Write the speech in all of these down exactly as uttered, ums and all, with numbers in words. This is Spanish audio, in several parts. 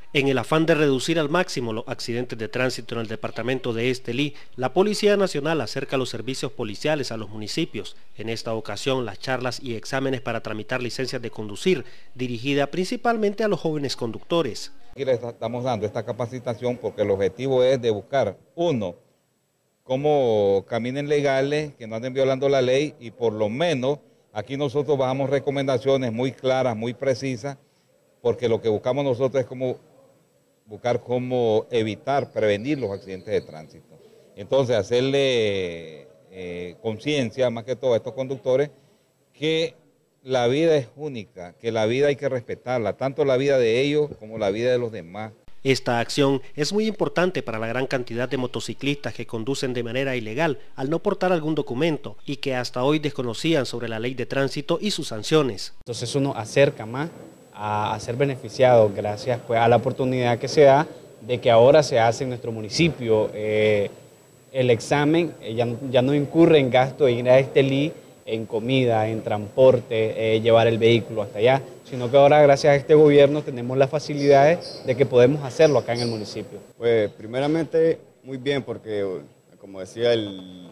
En el afán de reducir al máximo los accidentes de tránsito en el departamento de Estelí, la Policía Nacional acerca los servicios policiales a los municipios. En esta ocasión, las charlas y exámenes para tramitar licencias de conducir, dirigida principalmente a los jóvenes conductores. Aquí les estamos dando esta capacitación porque el objetivo es de buscar, uno, cómo caminen legales, que no anden violando la ley, y por lo menos aquí nosotros bajamos recomendaciones muy claras, muy precisas, porque lo que buscamos nosotros es como buscar cómo evitar, prevenir los accidentes de tránsito. Entonces, hacerle eh, conciencia, más que todo a estos conductores, que la vida es única, que la vida hay que respetarla, tanto la vida de ellos como la vida de los demás. Esta acción es muy importante para la gran cantidad de motociclistas que conducen de manera ilegal al no portar algún documento y que hasta hoy desconocían sobre la ley de tránsito y sus sanciones. Entonces uno acerca más a, a ser beneficiado gracias pues, a la oportunidad que se da de que ahora se hace en nuestro municipio eh, el examen, eh, ya, ya no incurre en gasto de ir a Estelí, en comida, en transporte, eh, llevar el vehículo hasta allá, sino que ahora gracias a este gobierno tenemos las facilidades de que podemos hacerlo acá en el municipio. Pues primeramente muy bien porque como decía el,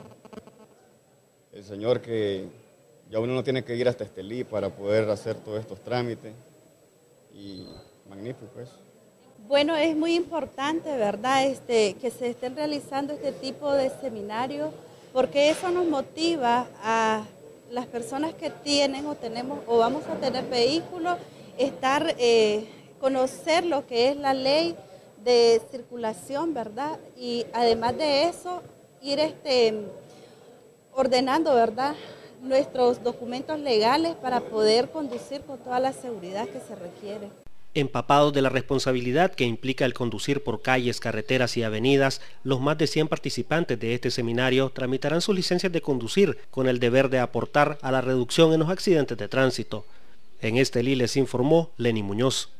el señor que ya uno no tiene que ir hasta Estelí para poder hacer todos estos trámites y magnífico eso. Bueno, es muy importante, ¿verdad?, este, que se estén realizando este tipo de seminarios porque eso nos motiva a las personas que tienen o tenemos o vamos a tener vehículos, estar, eh, conocer lo que es la ley de circulación, ¿verdad? Y además de eso, ir este, ordenando, ¿verdad?, nuestros documentos legales para poder conducir con toda la seguridad que se requiere. Empapados de la responsabilidad que implica el conducir por calles, carreteras y avenidas, los más de cien participantes de este seminario tramitarán sus licencias de conducir con el deber de aportar a la reducción en los accidentes de tránsito. En Estelí les informó Lenny Muñoz.